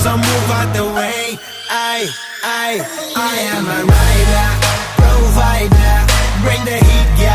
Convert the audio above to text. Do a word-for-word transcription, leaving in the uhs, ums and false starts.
so move out the way. I, I, I am a rider, provider. Bring the heat.